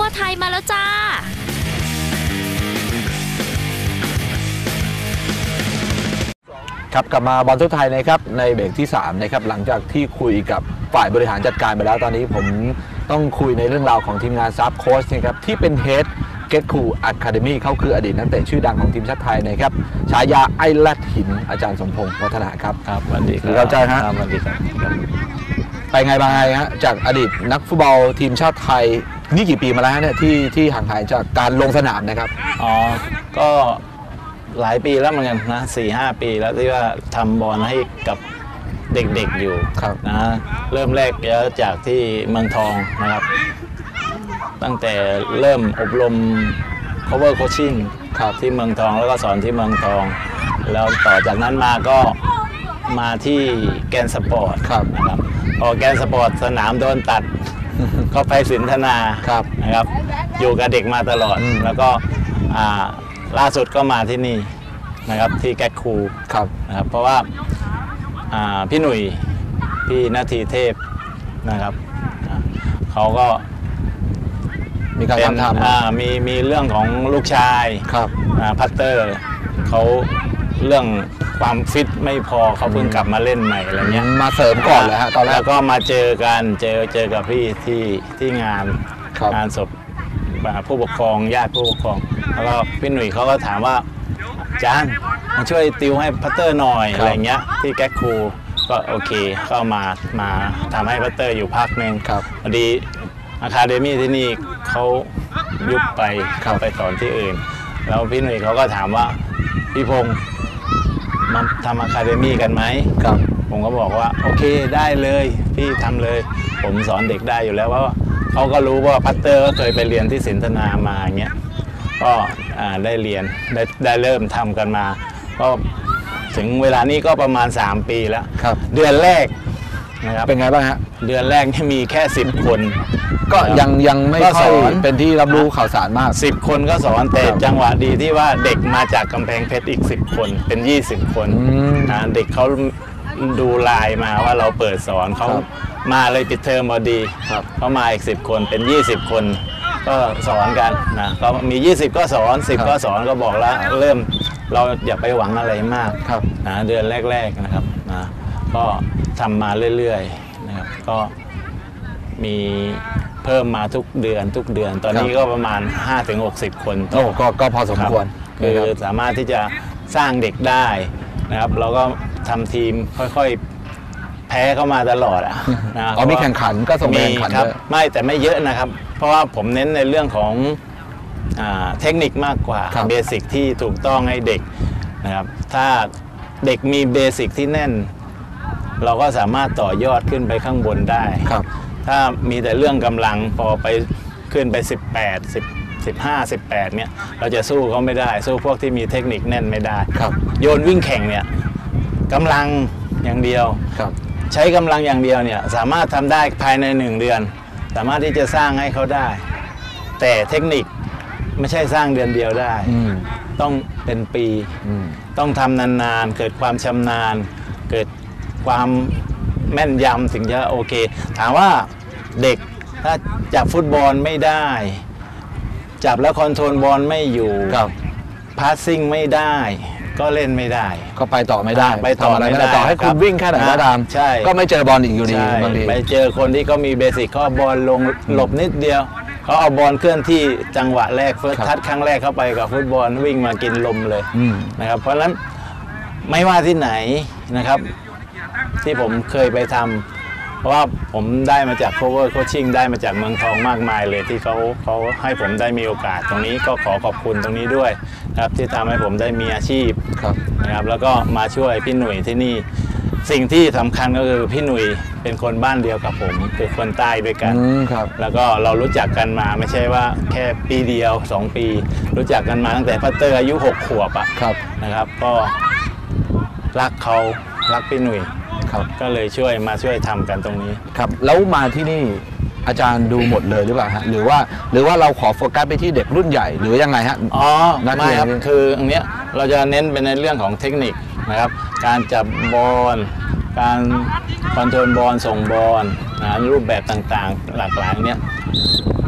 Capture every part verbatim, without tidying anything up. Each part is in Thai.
วไทยมาแล้วจ้าครับกลับมาบอลทั่วไทยนะครับในเบรกที่สามนะครับหลังจากที่คุยกับฝ่ายบริหารจัดการไปแล้วตอนนี้ผมต้องคุยในเรื่องราวของทีมงานซับโค้ชนะครับที่เป็นเฮดเกตคูอะคาเดมี่เขาคืออดีตนักเตะชื่อดังของทีมชาติไทยนะครับฉายาไอ้ลัดหินอาจารย์สมพงษ์วัฒนาครับครับสวัสดีครับอาจารย์ฮะสวัสดีครับไปไงบางไงฮะจากอดีตนักฟุตบอลทีมชาติไทยนี่กี่ปีมาแล้วฮะเนี่ยที่ที่ห่างหายจากการลงสนามนะครับอ๋อก็หลายปีแล้วเหมือนกันนะสี่ห้าปีแล้วที่ว่าทำบอลให้กับเด็กๆอยู่นะเริ่มแรกแล้วจากที่เมืองทองนะครับตั้งแต่เริ่มอบรม cover coaching ครับที่เมืองทองแล้วก็สอนที่เมืองทองแล้วต่อจากนั้นมาก็มาที่แกนสปอร์ตนะครับพอแกนสปอร์ตสนามโดนตัดก็ไปสินธนานะครับอยู่กับเด็กมาตลอดแล้วก็ล่าสุดก็มาที่นี่นะครับที่แกคูนะครับเพราะว่าพี่หนุ่ยพี่นาทีเทพนะครับเขาก็มีการทำทำมีมีเรื่องของลูกชายพัตเตอร์เขาเรื่องความฟิตไม่พอเขาเพิ่งกลับมาเล่นใหม่อะไรเงี้ยมาเสริมก่อนเลยฮะตอนแรกแล้วก็มาเจอกันเจอเจอกับพี่ที่ที่งานงานศพผู้ปกครองญาติผู้ปกครองแล้วก็พี่หนุ่ยเขาก็ถามว่าจานมาช่วยติวให้พัตเตอร์หน่อยอะไรเงี้ยที่แก๊กคูก็โอเคก็มามาทำให้พัตเตอร์อยู่พักหนึ่งพอดีอะคาเดมี่ที่นี่เขายุบไปเข้าไปสอนที่อื่นแล้วพี่หนุ่ยเขาก็ถามว่าพี่พงษ์มาทำอะคาเดมี่กันไหมครับผมก็บอกว่าโอเคได้เลยพี่ทำเลยผมสอนเด็กได้อยู่แล้วว่าเขาก็รู้ว่าพัตเตอร์ก็เคยไปเรียนที่สินธนามาอย่างเงี้ยก็ได้เรียนได้ได้เริ่มทำกันมาก็ถึงเวลานี้ก็ประมาณสามปีแล้วเดือนแรกนะครับเป็นไงบ้างฮะเดือนแรกที่มีแค่สิบคนก็ยังยังไม่ค่อยเป็นที่รับรู้ข่าวสารมากสิบคนก็สอนแต่จังหวะดีที่ว่าเด็กมาจากกำแพงเพชรอีกสิบคนเป็นยี่สิบคนนะเด็กเขาดูไลน์มาว่าเราเปิดสอนเขามาเลยปิดเทอมพอดีเขามาอีกสิบคนเป็นยี่สิบคนก็สอนกันนะก็มียี่สิบก็สอนสิบก็สอนก็บอกแล้วเริ่มเราอย่าไปหวังอะไรมากนะเดือนแรกๆนะครับนะก็ทำมาเรื่อยๆนะครับก็มีเพิ่มมาทุกเดือนทุกเดือนตอนนี้ก็ประมาณ ห้าถึงหกสิบ คนโอ้ก็ก็พอสมควรคือสามารถที่จะสร้างเด็กได้นะครับเราก็ทำทีมค่อยๆแพ้เข้ามาตลอดอ่ะนะอ๋อมีแข่งขันก็ส่งแข่งขันด้วยไม่แต่ไม่เยอะนะครับเพราะว่าผมเน้นในเรื่องของเทคนิคมากกว่าเบสิกที่ถูกต้องให้เด็กนะครับถ้าเด็กมีเบสิกที่แน่นเราก็สามารถต่อยอดขึ้นไปข้างบนได้ถ้ามีแต่เรื่องกำลังพอไปขึ้นไปสิบแปด สิบ สิบห้า สิบแปดเนี่ยเราจะสู้เขาไม่ได้สู้พวกที่มีเทคนิคแน่นไม่ได้โยนวิ่งแข่งเนี่ยกำลังอย่างเดียวใช้กำลังอย่างเดียวเนี่ยสามารถทำได้ภายในหนึ่งเดือนสามารถที่จะสร้างให้เขาได้แต่เทคนิคไม่ใช่สร้างเดือนเดียวได้ต้องเป็นปีต้องทำนานๆเกิดความชำนาญเกิดความแม่นยำถึงจะโอเคถามว่าเด็กถ้าจับฟุตบอลไม่ได้จับแล้วคอนโทรลบอลไม่อยู่พาสซิ่งไม่ได้ก็เล่นไม่ได้ก็ไปต่อไม่ได้ไปต่อไม่ได้ต่อให้คุณวิ่งแค่ไหนก็ตามก็ไม่เจอบอลอีกอยู่ดีบางทีไปเจอคนที่เขามีเบสิกเขาบอลลงหลบนิดเดียวเขาเอาบอลเคลื่อนที่จังหวะแรกเฟิร์สทัชครั้งแรกเข้าไปกับฟุตบอลวิ่งมากินลมเลยนะครับเพราะฉะนั้นไม่ว่าที่ไหนนะครับที่ผมเคยไปทำเพราะว่าผมได้มาจาก cover coaching ได้มาจากเมืองทองมากมายเลยที่เขาเขาให้ผมได้มีโอกาสตรงนี้ก็ขอขอบคุณตรงนี้ด้วยนะครับที่ทำให้ผมได้มีอาชีพนะครับแล้วก็มาช่วยพี่หนุ่ยที่นี่สิ่งที่สำคัญก็คือพี่หนุ่ยเป็นคนบ้านเดียวกับผมคือคนใต้ด้วยกันแล้วก็เรารู้จักกันมาไม่ใช่ว่าแค่ปีเดียวสองปีรู้จักกันมาตั้งแต่พัตเตอร์อายุหกขวบอะนะครับก็รักเขารักพี่หนุ่ยก็เลยช่วยมาช่วยทำกันตรงนี้ครับแล้วมาที่นี่อาจารย์ดูหมดเลยหรือเปล่าฮะหรือว่าหรือว่าเราขอโฟกัสไปที่เด็กรุ่นใหญ่หรือยังไงฮะอ๋อไม่ครับคือตรงนี้เราจะเน้นเป็นในเรื่องของเทคนิคนะครับการจับบอลการคอนโทรลบอลส่งบอลนะรูปแบบต่างๆหลากหลายเนี้ย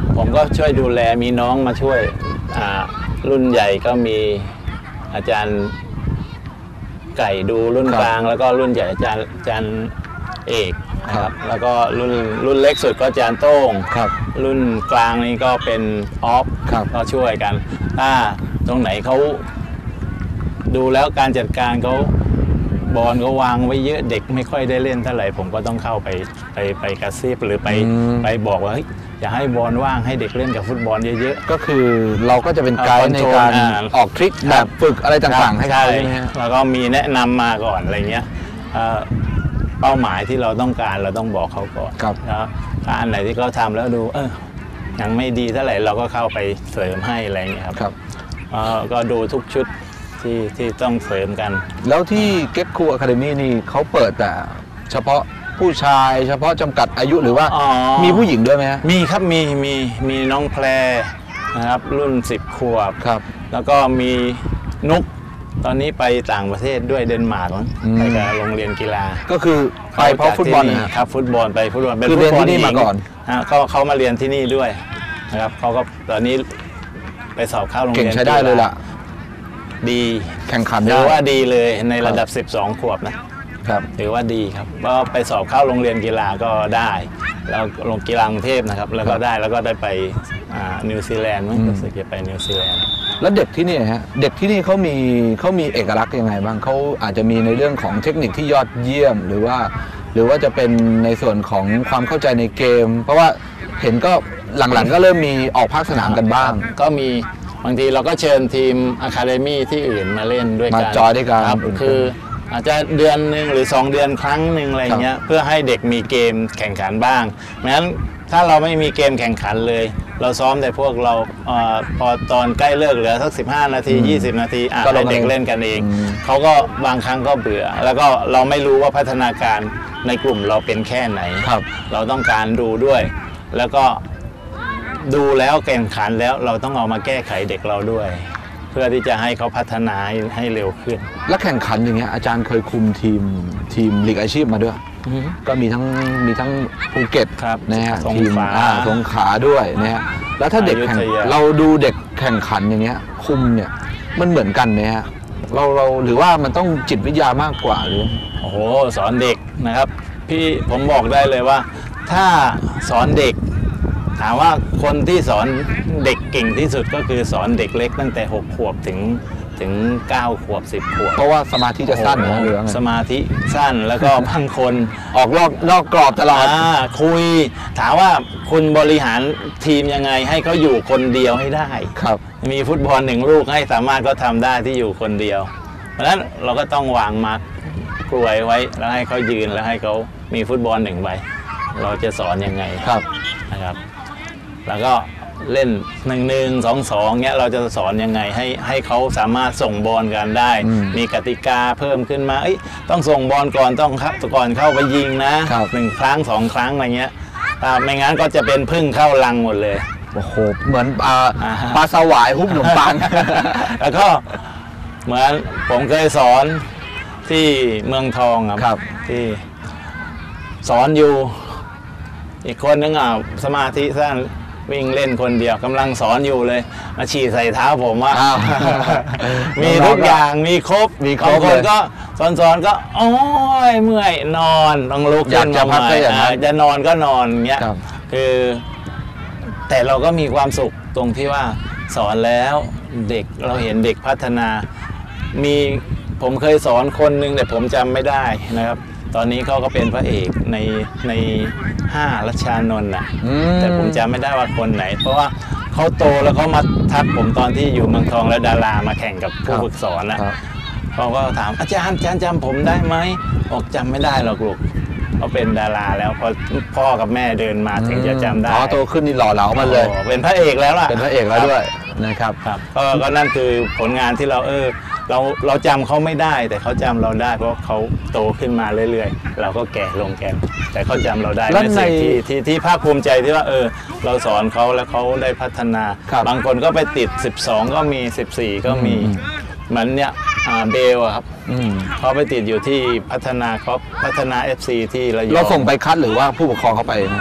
ผมก็ช่วยดูแลมีน้องมาช่วยรุ่นใหญ่ก็มีอาจารย์ไก่ดูรุ่นกลางแล้วก็รุ่นใหญ่อาจารย์อาจารย์เอกนะครับแล้วก็รุ่นรุ่นเล็กสุดก็อาจารย์โต้งรุ่นกลางนี่ก็เป็นออฟก็ช่วยกันถ้าตรงไหนเขาดูแล้วการจัดการเขาบอลก็วางไว้เยอะเด็กไม่ค่อยได้เล่นเท่าไหร่ผมก็ต้องเข้าไปไปไปกระซิบหรือไปไปบอกว่าอย่าให้บอลว่างให้เด็กเล่นกับฟุตบอลเยอะๆก็คือเราก็จะเป็นไกด์ในการออกทริคแบบฝึกอะไรต่างๆให้เขาใช่ไหมแล้วก็มีแนะนำมาก่อนอะไรเงี้ยเป้าหมายที่เราต้องการเราต้องบอกเขาก่อนแล้วถ้าอันไหนที่เขาทำแล้วดูเออยังไม่ดีเท่าไหร่เราก็เข้าไปเสริมให้อะไรเงี้ยครับก็ดูทุกชุดที่ที่ต้องเสริมกันแล้วที่ Get Cool Academy นี่เขาเปิดแต่เฉพาะผู้ชายเฉพาะจำกัดอายุหรือว่ามีผู้หญิงด้วยไหมมีครับมีมีมีน้องแพรนะครับรุ่นสิบขวบครับแล้วก็มีนุกตอนนี้ไปต่างประเทศด้วยเดนมาร์กไปกับโรงเรียนกีฬาก็คือไปเพราะฟุตบอลครับฟุตบอลไปฟุตบอลเป็นฟุตบอลที่มาก่อนเขาเขามาเรียนที่นี่ด้วยนะครับเขาก็ตอนนี้ไปสอบเข้าโรงเรียนเก่งใช้ได้เลยล่ะดีแข่งขันถือว่าดีเลยในระดับสิบสองขวบนะครับถือว่าดีครับก็ไปสอบเข้าโรงเรียนกีฬาก็ได้แล้วโรงกีฬากรุงเทพนะครับแล้วก็ได้แล้วก็ได้ไปนิวซีแลนด์มั้งรู้สึกจะไปนิวซีแลนด์แล้วเด็กที่นี่ฮะเด็กที่นี่เขามีเขามีเอกลักษณ์ยังไงบ้างเขาอาจจะมีในเรื่องของเทคนิคที่ยอดเยี่ยมหรือว่าหรือว่าจะเป็นในส่วนของความเข้าใจในเกมเพราะว่าเห็นก็หลังๆก็เริ่มมีออกภาคสนามกันบ้างก็มีบางทีเราก็เชิญทีมอะคาเดมี่ที่อื่นมาเล่นด้วยกันมาจอยด้วยกันคืออาจจะเดือนหนึ่งหรือสองเดือนครั้งหนึ่งอะไรเงี้ยเพื่อให้เด็กมีเกมแข่งขันบ้างไม่งั้นถ้าเราไม่มีเกมแข่งขันเลยเราซ้อมแต่พวกเราพอตอนใกล้เลิกเหลือสักสิบห้านาทียี่สิบนาทีให้เด็กเล่นกันเองเขาก็บางครั้งก็เบื่อแล้วก็เราไม่รู้ว่าพัฒนาการในกลุ่มเราเป็นแค่ไหนเราต้องการดูด้วยแล้วก็ดูแล้วแข่งขันแล้วเราต้องเอามาแก้ไขเด็กเราด้วยเพื่อที่จะให้เขาพัฒนาให้เร็วขึ้นแล้วแข่งขันอย่างเงี้ยอาจารย์เคยคุมทีมทีมลีกอาชีพมาด้วยก็มีทั้งมีทั้งภูเก็ตนะฮะทีมสงขลาด้วยนะฮะแล้วถ้าเด็กแข่งเราดูเด็กแข่งขันอย่างเงี้ยคุมเนี่ยมันเหมือนกันไหมฮะเราเราหรือว่ามันต้องจิตวิทยามากกว่าหรือโอ้โหสอนเด็กนะครับพี่ผมบอกได้เลยว่าถ้าสอนเด็กถามว่าคนที่สอนเด็กเก่งที่สุดก็คือสอนเด็กเล็กตั้งแต่หกขวบถึงถึงเก้าขวบสิบขวบเพราะว่าสมาธิจะสั้นนะหรือสมาธิสั้นแล้วก็บางคนออกนอกนอกกรอบตลอดคุยถามว่าคุณบริหารทีมยังไงให้เขาอยู่คนเดียวให้ได้ครับมีฟุตบอลหนึ่งลูกให้สามารถก็ทำได้ที่อยู่คนเดียวเพราะฉะนั้นเราก็ต้องวางมาร์กกลวยไว้แล้วให้เขายืนแล้วให้เขามีฟุตบอลหนึ่งใบเราจะสอนยังไงครับนะครับแล้วก็เล่นหนึ่งหนึ่งสองสองเนี้ยเราจะสอนยังไงให้ให้เขาสามารถส่งบอลกันได้มีกติกาเพิ่มขึ้นมาต้องส่งบอลก่อนต้องครับก่อนเข้าไปยิงนะหนึ่งครั้งสองครั้งอะไรเงี้ยไม่งั้นก็จะเป็นพึ่งเข้ารังหมดเลยโอ้โหเหมือนปลาปลาสวายหุ้มขนมปังแล้วก็เหมือนผมเคยสอนที่เมืองทองครับที่สอนอยู่อีกคนนึงอ่ะสมาธิสั้นวิ่งเล่นคนเดียวกำลังสอนอยู่เลยมาฉี่ใส่เท้าผมว่ามีทุกอย่างมีครบมีครบคนก็สอนสอนก็โอ้ยเมื่อยนอนต้องลุกขึ้นมาใหม่จะนอนก็นอนเงี้ยคือแต่เราก็มีความสุขตรงที่ว่าสอนแล้วเด็กเราเห็นเด็กพัฒนามีผมเคยสอนคนนึงแต่ผมจำไม่ได้นะครับตอนนี้เขาก็เป็นพระเอกในในห้ารัชชานนท์น่ะแต่ผมจำไม่ได้ว่าคนไหนเพราะว่าเขาโตแล้วเขามาทักผมตอนที่อยู่เมืองทองแล้วดารามาแข่งกับผู้ฝึกสอนนะเขาก็ถามอาจารย์อาจารย์จำผมได้ไหมบอกจำไม่ได้หรอกลูกเขาเป็นดาราแล้วพอพ่อกับแม่เดินมาถึงจะจำได้อ๋อโตขึ้นนี่หล่อเหลามาเลยเป็นพระเอกแล้วล่ะเป็นพระเอกแล้วด้วยนะครับก็นั่นคือผลงานที่เราเออเราเราจำเขาไม่ได้แต่เขาจำเราได้เพราะเขาโตขึ้นมาเรื่อยๆเราก็แก่ลงแกนแต่เขาจำเราได้ในสิ่งที่ที่ที่ภาคภูมิใจที่ว่าเออเราสอนเขาแล้วเขาได้พัฒนาบางคนก็ไปติดสิบสองก็มีสิบสี่ก็มีเหมือนเนี้ยเบลครับเขาไปติดอยู่ที่พัฒนาเขาพัฒนา เอฟ ซี ที่เราเราส่งไปคัดหรือว่าผู้ปกครองเขาไป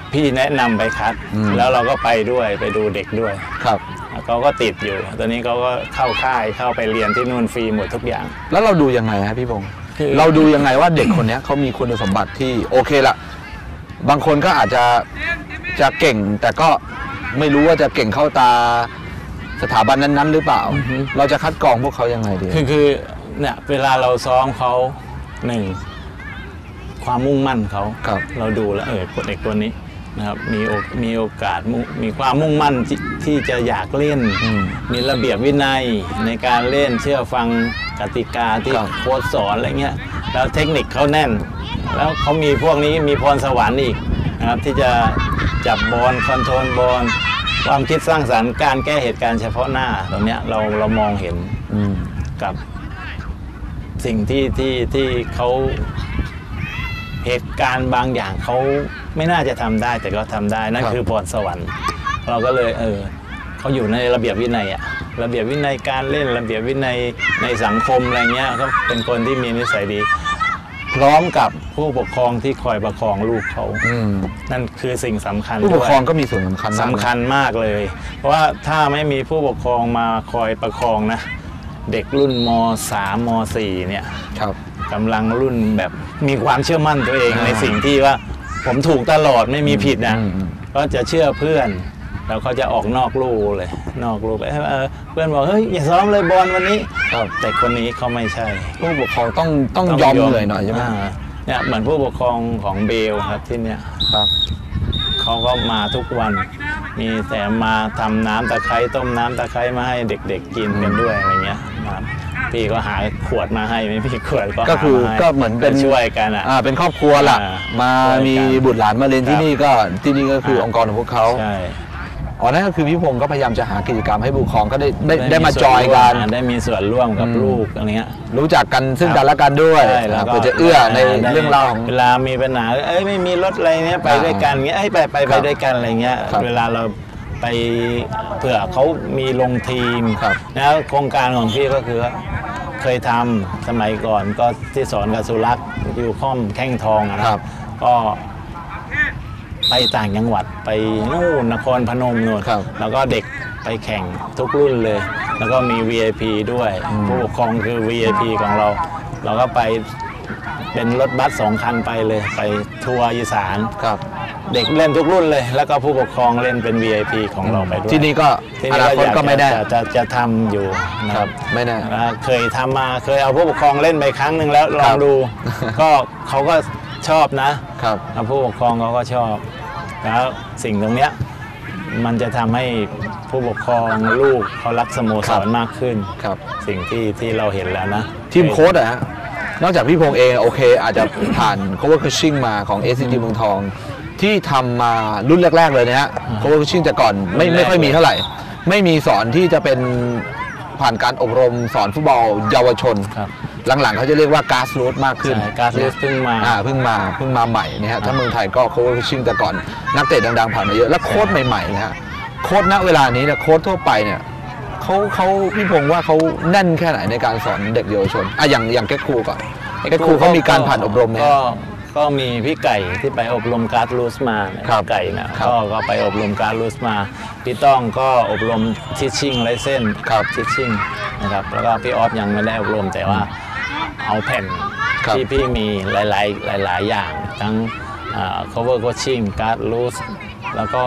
พี่แนะนำไปคัดแล้วเราก็ไปด้วยไปดูเด็กด้วยครับเขาก็ติดอยู่ตอนนี้เขาก็เข้าค่ายเข้าไปเรียนที่นู่นฟรีหมดทุกอย่างแล้วเราดูยังไงฮะพี่พงศ์เราดูยังไงว่าเด็กคนนี้เขามีคุณสมบัติที่โอเคละบางคนก็อาจจะจะเก่งแต่ก็ไม่รู้ว่าจะเก่งเข้าตาสถาบันนั้นๆหรือเปล่า เราจะคัดกรองพวกเขายังไงดีคือคือเนี่ยเวลาเราซ้อมเขาหนึ่งความมุ่งมั่นเขาเราดูแล้วเออเด็กคนนี้นะครับมีมีโอกาสมีความมุ่งมั่นทที่จะอยากเล่นมีระเบียบวินัยในการเล่นเชื่อฟังกติกาที่โค้ชสอนอะไรเงี้ยแล้วเทคนิคเขาแน่นแล้วเขามีพวกนี้มีพรสวรรค์อีกนะครับที่จะจับบอลคอนโทรลบอลความคิดสร้างสรรค์การแก้เหตุการณ์เฉพาะหน้าตรงเนี้ยเราเรามองเห็นกับสิ่งที่ที่ที่เขาเหตุการณ์บางอย่างเขาไม่น่าจะทำได้แต่ก็ทำได้นั่นคือพรสวรรค์เราก็เลยเออเขาอยู่ในระเบียบวินัยอะระเบียบวินัยการเล่นระเบียบวินัยในสังคมอะไรเงี้ยเขาเป็นคนที่มีนิสัยดีพร้อมกับผู้ปกครองที่คอยประคองลูกเขานั่นคือสิ่งสำคัญผู้ปกครองก็มีส่วนสำคัญสำคัญมากเลยเพราะว่าถ้าไม่มีผู้ปกครองมาคอยประคองนะเด็กรุ่นม สาม ม สี่เนี่ยกำลังรุ่นแบบมีความเชื่อมั่นตัวเองในสิ่งที่ว่าผมถูกตลอดไม่มีผิดนะก็จะเชื่อเพื่อนแล้วเขาจะออกนอกลู่เลยนอกลู่ไปเพื่อนบอกเฮ้ยอย่าซ้อมเลยบอลวันนี้แต่คนนี้เขาไม่ใช่ผู้ปกครองต้องต้องยอมเลยหน่อยใช่ไหมเนี่ยเหมือนผู้ปกครองของเบลครับที่เนี่ยเขาก็มาทุกวันมีแต่มาทำน้ำตะไคร้ต้มน้ำตะไคร้มาให้เด็กๆกินกันด้วยอะไรเงี้ยพี่ก็หาขวดมาให้ไม่พี่ขวดก็คือก็เหมือนเป็นช่วยกันอ่ะเป็นครอบครัวล่ะมามีบุตรหลานมาเรียนที่นี่ก็ที่นี่ก็คือองค์กรของพวกเขาใช่อ๋อนั่นก็คือพี่พงศ์ก็พยายามจะหากิจกรรมให้ผู้ปกครองก็ได้ได้ได้มาจอยกันได้มีส่วนร่วมกับลูกอะไรเงี้ยรู้จักกันซึ่งกันและกันด้วยเพื่อจะเอื้อในเรื่องราวของเวลามีปัญหาเอ้ยไม่มีรถอะไรเนี้ยไปด้วยกันเงี้ยเอ้ยไปไปไปด้วยกันอะไรเงี้ยเวลาเราไปเผื่อเขามีลงทีมแล้วโครงการของพี่ก็คือเคยทำสมัยก่อนก็ที่สอนกับสุรักษ์อยู่ข้อมแข้งทองนะครับก็ไปต่างจังหวัดไปนู่นนครพนมนู่นแล้วก็เด็กไปแข่งทุกรุ่นเลยแล้วก็มี วี ไอ พี ด้วยผู้ปกครองคือ วี ไอ พี ของเราเราก็ไปเป็นรถบัสสองคันไปเลยไปทัวร์อีสานเด็กเล่นทุกรุ่นเลยแล้วก็ผู้ปกครองเล่นเป็น วี ไอ พี ของเราไปด้วยที่นี่ก็อนาคตก็ไม่ได้จะจะทำอยู่นะครับไม่ได้เคยทำมาเคยเอาผู้ปกครองเล่นไปครั้งหนึ่งแล้วลองดูก็เขาก็ชอบนะครับผู้ปกครองเขาก็ชอบแล้วสิ่งตรงเนี้ยมันจะทำให้ผู้ปกครองลูกเขารักสโมสรมากขึ้นครับสิ่งที่ที่เราเห็นแล้วนะทีมโค้ชอะฮะนอกจากพี่พงษ์เองโอเคอาจจะผ่าน cover coaching มาของ เอส ซี จี เมืองทองที่ทำมารุ่นแรกๆเลยนะฮะ cover coaching แต่ก่อนไม่ไม่ค่อยมีเท่าไหร่ไม่มีสอนที่จะเป็นผ่านการอบรมสอนฟุตบอลเยาวชนหลังๆเขาจะเรียกว่าการ์สรูทมากขึ้นการ์สรูทเพิ่งมาอ่าเพิ่งมาเพิ่งมาใหม่นะฮะถ้าเมืองไทยก็โค้ชชิ่งแต่ก่อนนักเตะดังๆผ่านมาเยอะแล้วโค้ชใหม่ๆนะฮะโค้ชณเวลานี้เนี่ยโค้ชทั่วไปเนี่ยเขาเขาพี่พงษ์ว่าเขาแน่นแค่ไหนในการสอนเด็กเยาวชนอ่ะอย่างอย่างเก็ตครูก่อนเก็ตครูเขามีการผ่านอบรมไหมก็ก็มีพี่ไก่ที่ไปอบรมการ์รูทมาไก่นะก็ก็ไปอบรมการ์รูทมาพี่ต้องก็อบรมทิชชิ่งไลเซนส์ทิชชิ่งนะครับแล้วก็พี่ออฟยังไม่ได้อบรมแต่ว่าเอาแผ่นที่พี่มีหลายๆหลายๆอย่างทั้ง cover coaching การ์ดรูทแล้วก็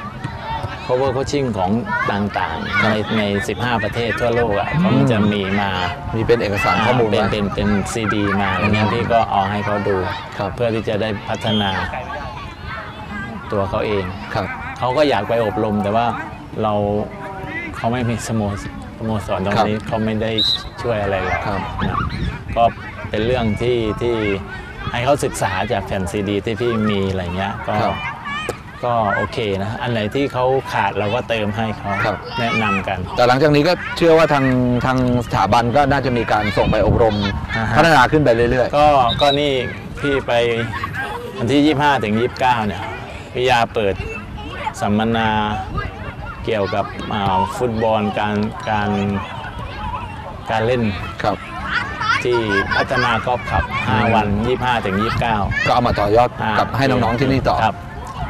cover coaching ของต่างๆในในสิบห้าประเทศทั่วโลกอ่ะเขาจะมีมามีเป็นเอกสารข้อมูลเป็นเป็นเป็นซีดีมาอะไรเงี้ยพี่ก็เอาให้เขาดูเพื่อที่จะได้พัฒนาตัวเขาเองเขาก็อยากไปอบรมแต่ว่าเราเขาไม่มีสโมสโมสรตรงนี้เขาไม่ได้ช่วยอะไรเรานะก็เป็นเรื่องที่ที่ให้เขาศึกษาจากแผ่นซีดีที่พี่มีอะไรเงี้ยก็ก็โอเคนะอันไหนที่เขาขาดเราก็เติมให้เขาแนะนำกันแต่หลังจากนี้ก็เชื่อว่าทางทางสถาบันก็น่าจะมีการส่งไปอบรมพัฒนาขึ้นไปเรื่อยๆก็ก็นี่พี่ไปวันที่ยี่สิบห้าถึงยี่สิบเก้าเนี่ยวิทยาเปิดสัมมนาเกี่ยวกับฟุตบอลการการการเล่นครับที่พัฒนากอล์ฟครับห้าวันยี่สิบห้าถึงยี่สิบเก้าก็เอามาต่อยอดกับให้น้องๆที่นี่ต่อครับ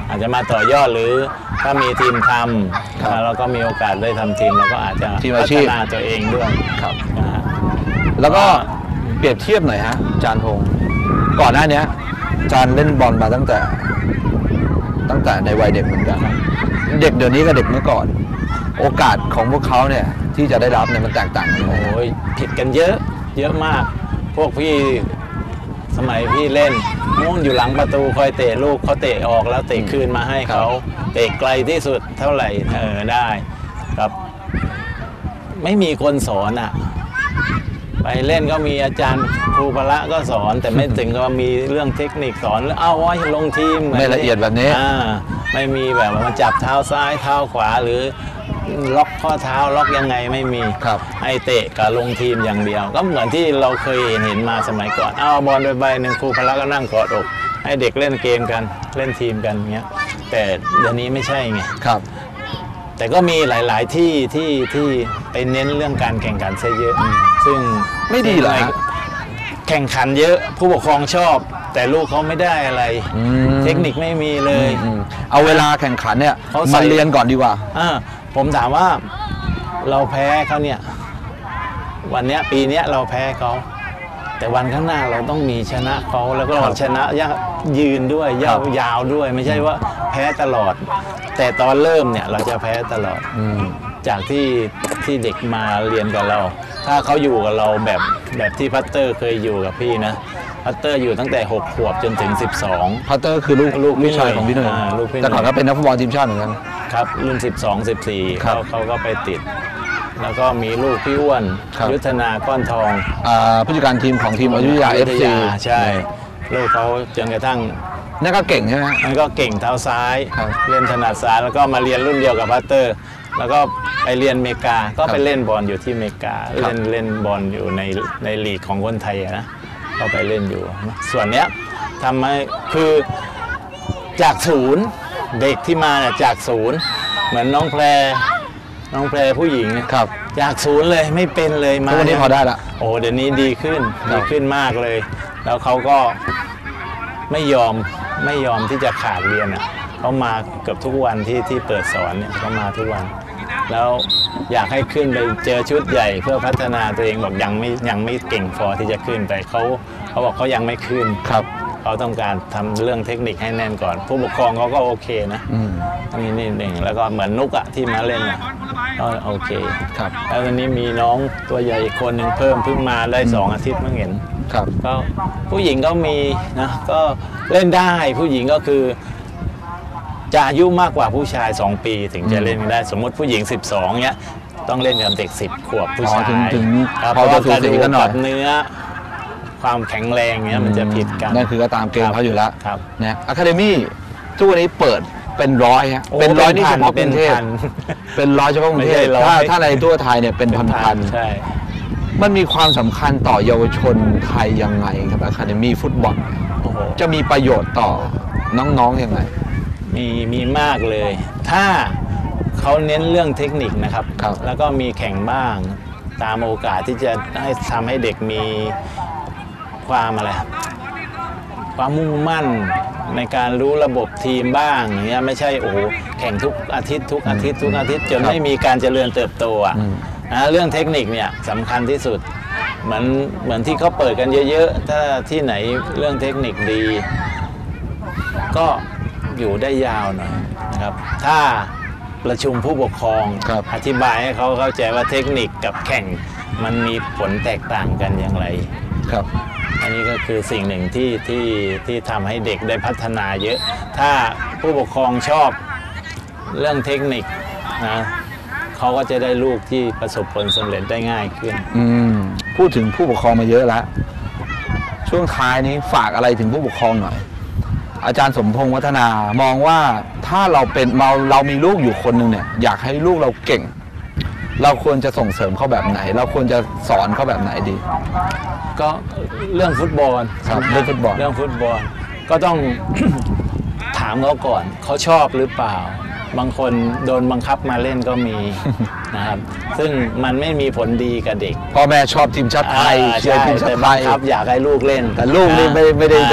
อาจจะมาต่อยอดหรือถ้ามีทีมทำนะแล้วก็มีโอกาสได้ทำทีมเราก็อาจจะพัฒนาตัวเองด้วยครับนะฮะแล้วก็เปรียบเทียบหน่อยฮะอาจารย์พงศ์ก่อนหน้านี้อาจารย์เล่นบอลมาตั้งแต่ตั้งแต่ในวัยเด็กเหมือนกันเด็กเดี๋ยวนี้กับเด็กเมื่อก่อน โอกาสของพวกเขาเนี่ยที่จะได้รับเนี่ยมันแตกต่างกันไหมโอ้ยผิดกันเยอะเยอะมาก พวกพี่สมัยพี่เล่นมุ่งอยู่หลังประตูคอยเตะลูกเขาเตะออกแล้วเตะคืนมาให้เขาเตะไกลที่สุดเท่าไหร่เออได้ครับ ไม่มีคนสอนอ่ะไปเล่นก็มีอาจารย์ครูพละก็สอน แต่ไม่ถึงกับมีเรื่องเทคนิคสอนแล้วเอาไว้ลงทีมไม่ละเอียดแบบนี้อ่าไม่มีแบบว่ามาจับเท้าซ้ายเท้าขวาหรือล็อกข้อเท้าล็อกยังไงไม่มีครับให้เตะกับลงทีมอย่างเดียว ก็เหมือนที่เราเคยเห็นเห็นมาสมัยก่อนเอาบอลไปใบหนึ่งครูพละก็นั่งกอดอกให้เด็กเล่นเกมกันเล่นทีมกันเงี้ยแต่เดี๋ยวนี้ไม่ใช่ไงครับแต่ก็มีหลาย ๆ ที่ที่ที่ไปเน้นเรื่องการแข่งขันซะเยอะ ซึ่งไม่ดีเหรอฮะแข่งขันเยอะผู้ปกครองชอบ แต่ลูกเขาไม่ได้อะไรอืมเทคนิคไม่มีเลยอืมเอาเวลาแข่งขันเนี่ยเขาใส่มาเรียนก่อนดีกว่าอ่าผมถามว่าเราแพ้เขาเนี่ย วันเนี้ยปีเนี้ยเราแพ้เขาแต่วันข้างหน้าเราต้องมีชนะเขาแล้วก็ครับชนะยยืนด้วยครัยาบวยาวด้วย ไม่ใช่ว่าแพ้ตลอด แต่ตอนเริ่มเนี่ยเราจะแพ้ตลอดอืมจากที่ที่เด็กมาเรียนกับเรา ถ้าเขาอยู่กับเราแบบแบบที่พัตเตอร์เคยอยู่กับพี่นะพัตเตอร์อยู่ตั้งแต่หกขวบจนถึงสิบสองพัตเตอร์คือลูกลูกพี่ชายของพี่หนึ่งอ่าลูกพี่หนึ่งแต่ก่อนก็เป็นนักฟุตบอลทีมชาติเหมือนกันครับรุ่นสิบสอง สิบสี่ครัเขาบเขาก็ไปติด แล้วก็มีลูกพี่อ้วนครับยุทธนาก้อนทองอ่าผู้จัดการทีมของทีมอยุธยา เอฟ ซีใช่ลูกเขาจนกระทั่งนั่นก็เก่งใช่ไหมฮะมันก็เก่งเท้าซ้ายครับเล่นถนัดซ้ายแล้วก็มาเรียนรุ่นเดียวกับพัตเตอร์ แล้วก็ไปเรียนอเมริกาก็ไปเล่นบอลอยู่ที่อเมริกาครับเล่นเล่นบอลอยู่ในในลีกของคนไทยอะนะก็ไปเล่นอยู่ ส่วนเนี้ยทำให้คือจากศูนย์เด็กที่มาเนี่ยจากศูนย์เหมือนน้องแพรน้องแพรผู้หญิงครับจากศูนย์เลยไม่เป็นเลยมาทุกวันนี้พอได้ละโอ้เดี๋ยวนี้ดีขึ้นครับดีขึ้นมากเลย แล้วเขาก็ไม่ยอมไม่ยอมที่จะขาดเรียนอ่ะเขามาเกือบทุกวันที่ที่เปิดสอนเนี่ยเขามาทุกวัน แล้วอยากให้ขึ้นไปเจอชุดใหญ่เพื่อพัฒนาตัวเองบอกยังไม่ยังไม่เก่งพอที่จะขึ้นไปเขาเขาบอกเขายังไม่ขึ้นครับเขาต้องการทำเรื่องเทคนิคให้แน่นก่อน ผู้ปกครองเขาก็โอเคนะอืมนี่นี่หนึ่งแล้วก็เหมือนนุกอะที่มาเล่นอะก็โอเคครับแล้ววันนี้มีน้องตัวใหญ่อีกคนหนึ่งเพิ่มเพิ่งมาได้สองอาทิตย์เพิ่งเห็นครับก็ผู้หญิงก็มีนะก็เล่นได้ผู้หญิงก็คือ จะอายุมากกว่าผู้ชายสองปีถึงจะเล่นได้ สมมติผู้หญิงสิบสองเนี้ยต้องเล่นกับเด็กสิบขวบผู้ชายอ๋อถึงถึงครับพอจะสูสีกันหน่อยเพราะว่ากระดูกกับเนื้อ ความแข็งแรงเนี้ยมันจะผิดกันนั่นคือก็ตามเกมเขาอยู่แล้วครับนะอะคาเดมี่ทุกวันนี้เปิดเป็นร้อยฮะโอ้เป็นร้อยนี่เฉพาะกเป็รุนงเทพพันเป็นร้อยเฉพาะกรุงเทไม่ใช่พร้อยถ้าถ้าในทั่วไทยเนี่ยเป็นพันใช่ๆมันมีความสำคัญต่อเยาวชนไทยยังไงครับอะคาเดมี่ฟุตบอลโอ้โหจะมีประโยชน์ต่อน้องๆยังไงมีมีมากเลย ถ้าเขาเน้นเรื่องเทคนิคนะครับครับแล้วก็มีแข่งบ้างตามโอกาสที่จะให้ทำให้เด็กมีความอะไร ความมุ่งมั่นในการรู้ระบบทีมบ้างอย่างเงี้ยไม่ใช่โอ้โหแข่งทุกอาทิตย์ทุกอาทิตย์ทุกอาทิตย์จนครับไม่มีการเจริญเติบโตอ่ะอืมนะเรื่องเทคนิคเนี่ยสำคัญที่สุดเหมือนเหมือนที่เขาเปิดกันเยอะๆถ้าที่ไหนเรื่องเทคนิคดี ก็อยู่ได้ยาวหน่อยนะครับ ถ้าประชุมผู้ปกครองครับอธิบายให้เขาเข้าใจว่าเทคนิคกับแข่งมันมีผลแตกต่างกันอย่างไรครับอันนี้ก็คือสิ่งหนึ่งที่ที่ที่ทำให้เด็กได้พัฒนาเยอะ ถ้าผู้ปกครองชอบเรื่องเทคนิคนะเขาก็จะได้ลูกที่ประสบผลสำเร็จได้ง่ายขึ้นอืมพูดถึงผู้ปกครองมาเยอะแล้ว ช่วงท้ายนี้ฝากอะไรถึงผู้ปกครองหน่อย อาจารย์สมพงษ์วัฒนามองว่าถ้าเราเป็นเราเรามีลูกอยู่คนหนึ่งเนี่ยอยากให้ลูกเราเก่ง เราควรจะส่งเสริมเขาแบบไหน เราควรจะสอนเขาแบบไหนดีก็เรื่องฟุตบอลครับเรื่องฟุตบอลเรื่องฟุตบอลก็ต้อง ถามเขาก่อนเขาชอบหรือเปล่า บางคนโดนบังคับมาเล่นก็มี นะครับ ซึ่งมันไม่มีผลดีกับเด็กพ่อแม่ชอบทีมชาติไทยอ่าเชียร์ใช่ทีมชาแต่ติไทบังยคับอยากให้ลูกเล่นแต่ลูกนี่ไม่ไม่ได้จะอ่า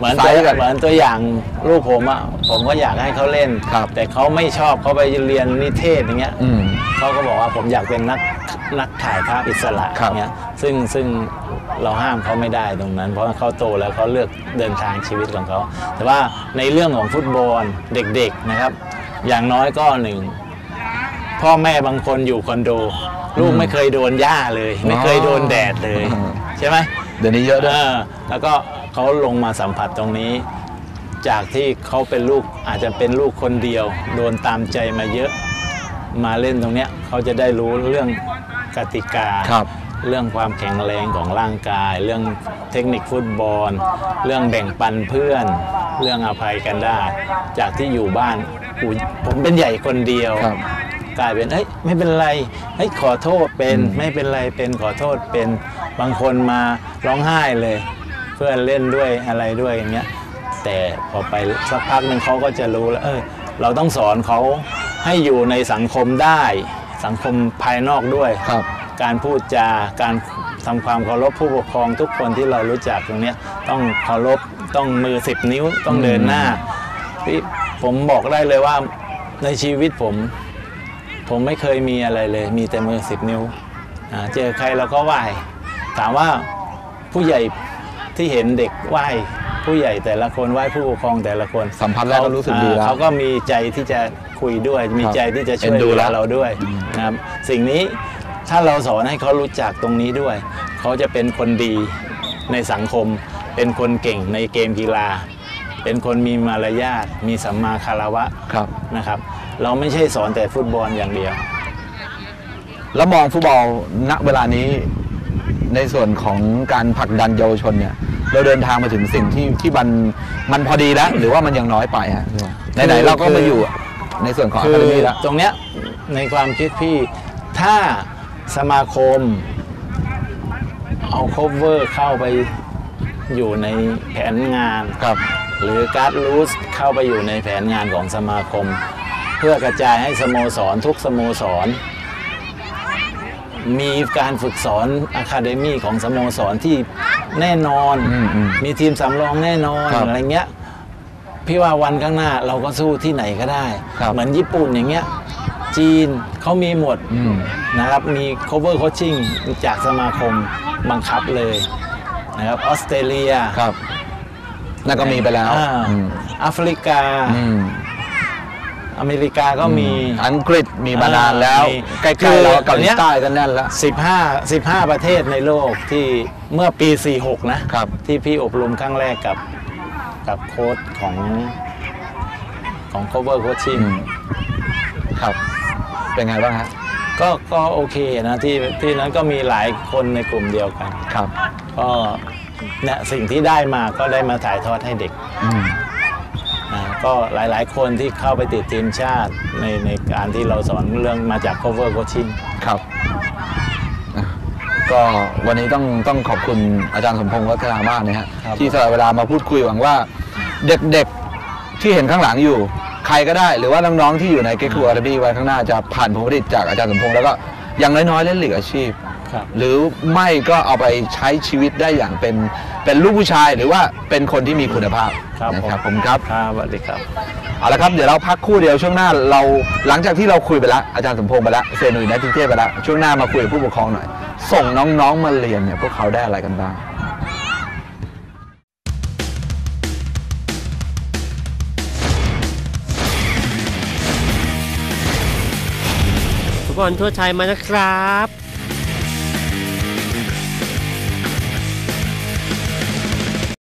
เหมือนไซตัวส์กันเหมือนตัวอย่างลูกผมอ่ะผมก็อยากให้เขาเล่นครับแต่เขาไม่ชอบเขาไปเรียนนิเทศอย่างเงี้ยอืมเขาก็บอกว่าผมอยากเป็นนักนักถ่ายภาพอิสระครับเงี้ยซึ่งซึ่งเราห้ามเขาไม่ได้ตรงนั้น เพราะเขาโตแล้วเขาเลือกเดินทางชีวิตของเขาแต่ว่าในเรื่องของฟุตบอลเด็กๆนะครับ อย่างน้อยก็หนึ่งพ่อแม่บางคนอยู่คอนโด ลูกไม่เคยโดนหญ้าเลย ไม่เคยโดนแดดเลยอืมใช่ไหมเดี๋ยวนี้เยอะด้วยเออแล้วก็เขาลงมาสัมผัสตรงนี้ จากที่เขาเป็นลูกอาจจะเป็นลูกคนเดียว โดนตามใจมาเยอะมาเล่นตรงเนี้ยเขาจะได้รู้เรื่องกติกาครับเรื่องความแข็งแรงของร่างกาย เรื่องเทคนิคฟุตบอล เรื่องแบ่งปันเพื่อน เรื่องอภัยกันได้ จากที่อยู่บ้านอุ๊ยผมเป็นใหญ่คนเดียวครับกลายเป็นเฮ้ยไม่เป็นไรเฮ้ยขอโทษเป็นอืมไม่เป็นไรเป็นขอโทษเป็นบางคนมาร้องไห้เลย เพื่อนเล่นด้วยอะไรด้วยอย่างเงี้ยแต่พอไปสักพักหนึ่งเขาก็จะรู้แล้วเออเราต้องสอนเขาให้อยู่ในสังคมได้ สังคมภายนอกด้วยครับการพูดจาการทำความเคารพผู้ปกครองทุกคนที่เรารู้จักตรงเนี้ยต้องเคารพต้องมือสิบนิ้วต้องเดินหน้าพี่ผมบอกได้เลยว่าในชีวิตผม ผมไม่เคยมีอะไรเลย มีแต่มือสิบนิ้วอ่าเจอใครเราก็ไหว้ถามว่าผู้ใหญ่ที่เห็นเด็กไหว้ผู้ใหญ่แต่ละคนไหว้ผู้ปกครองแต่ละคนสัมพันธ์แรกก็รู้สึกดีแล้วเขาก็มีใจที่จะคุยด้วย มีใจที่จะช่วยเอ็นดูดูแล้แลวเราด้วยนะครับสิ่งนี้ถ้าเราสอนให้เขารู้จักตรงนี้ด้วย เขาจะเป็นคนดีในสังคม เป็นคนเก่งในเกมกีฬา เป็นคนมีมารยาทมีสัมมาคารวะครับนะครับ เราไม่ใช่สอนแต่ฟุตบอลอย่างเดียวแล้วมองฟุตบอลณเวลานี้ในส่วนของการผลักดันเยาวชนเนี่ยเราเดินทางมาถึงสิ่งที่ที่มันมันพอดีแล้ว หรือว่ามันยังน้อยไปฮะไหนๆเราก็มาอยู่ในส่วนของคือะอคาเดมี่แล้วตรงเนี้ยในความคิดพี่ถ้าสมาคมเอา cover เข้าไปอยู่ในแผนงานครับหรือการ์ดรูสเข้าไปอยู่ในแผนงานของสมาคม เพื่อกระจายให้สโมสรทุกสโมสร มีการฝึกสอนอะคาเดมี่ของสโมสรที่แน่นอนอืมอืมมีทีมสำรองแน่นอนครับอะไรเงี้ยพี่ว่าวันข้างหน้าเราก็สู้ที่ไหนก็ได้ครับเหมือนญี่ปุ่นอย่างเงี้ยจีนเขามีหมดอืมนะครับมี cover coaching จากสมาคมบังคับเลยนะครับออสเตรเลียครับนั่นก็มีไปแล้วอ่าอืมแอฟริกาอืมอเมริกาก็มีอังกฤษมีมานานแล้วมีใกล้ๆเราเกาหลีใต้ก็แน่นแล้วสิบห้า สิบห้าประเทศในโลกที่เมื่อปี สี่หก นะครับที่พี่อบรมครั้งแรกกับกับโค้ชของของ cover อื coaching มครับ เป็นไงบ้างฮะก็ก็โอเคนะที่ที่นั้นก็มีหลายคนในกลุ่มเดียวกันครับก็เนี่ยสิ่งที่ได้มาก็ได้มาถ่ายทอดให้เด็กอืมนะก็หลายๆ คนที่เข้าไปติดทีมชาติในในการที่เราสอนเรื่องมาจาก cover coaching ครับอ่ะก็วันนี้ต้องต้องขอบคุณอาจารย์สมพงษ์วัฒนามากนะฮะครับที่สละเวลามาพูดคุยหวังว่าเด็กๆที่เห็นข้างหลังอยู่ ใครก็ได้ หรือว่าน้องๆที่อยู่ในเกคูอาร์บีไว้ข้างหน้าจะผ่านผลผลิตจากอาจารย์สมพงษ์แล้วก็อย่างน้อยๆเล่นลีกอาชีพครับหรือไม่ก็เอาไปใช้ชีวิตได้อย่างเป็นเป็นลูกผู้ชาย หรือว่าเป็นคนที่มีคุณภาพครับนะครับผผม มครับครับสวัสดีครับเอาละครับเดี๋ยวเราพักครู่เดียวช่วงหน้าเราหลังจากที่เราคุยไปแล้วอาจารย์สมพงษ์ไปแล้วเซนุยนัททิเทพไปแล้วช่วงหน้ามาคุยกับผู้ปกครองหน่อย ส่งน้องๆมาเรียนเนี่ยพวกเขาได้อะไรกันบ้างฟุตบอลทั่วไทยมานะครับ